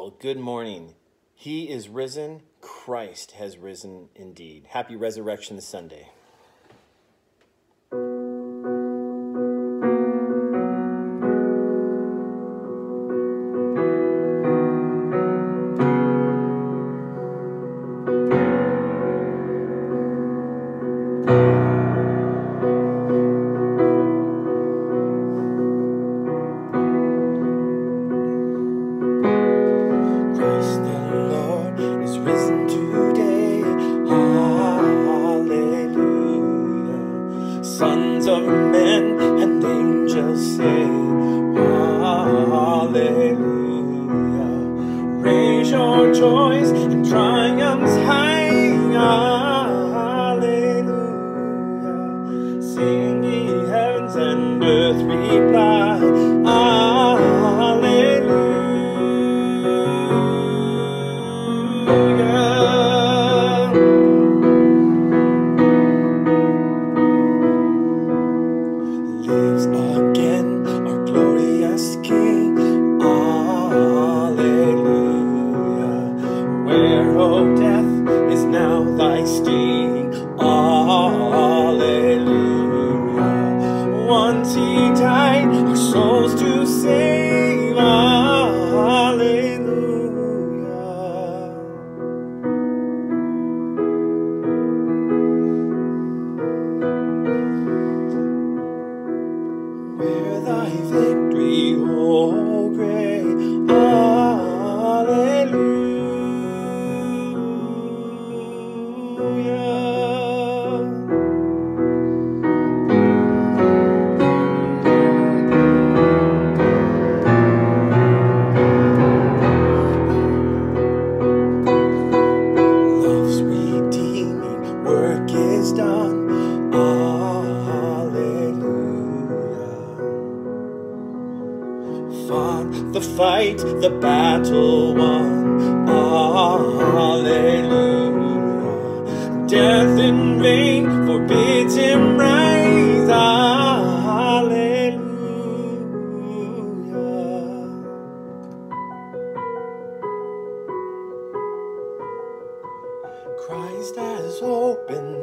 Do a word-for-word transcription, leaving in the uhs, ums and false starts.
Well, good morning. He is risen. Christ has risen indeed. Happy Resurrection Sunday. Sons of men and angels sing, hallelujah. Raise your joys and triumphs high, hallelujah. Sing ye heavens and earth reply, hallelujah. Lives again our glorious King, hallelujah. Where, oh, death is now thy sting, hallelujah. Once he died our souls to save, hallelujah. Where thy victory, oh great, hallelujah. Love's redeeming work is done, fought the fight, the battle won, hallelujah. Death in vain forbids him rise, hallelujah. Christ has opened